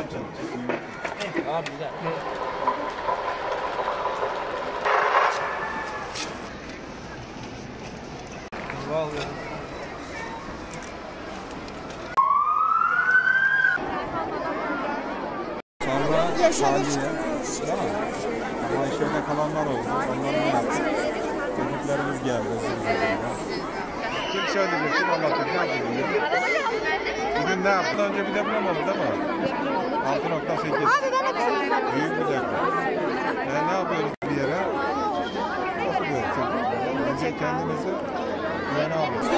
Abi güzel. Vallahi. Sonra Sadiye, değil mi? Ama içeride kalanlar oldu. Onları ne yaptık? Çocuklarımız geldi. Kim söyledi? Kim anlattı? Ne yaptı bugün? Bugün ne yaptı? Önce bir deprem oldu değil mi? 6.8. Büyük bir deprem. Ne yapıyoruz bir yere? Oturuyoruz. Önce kendimizi güvene alıyoruz.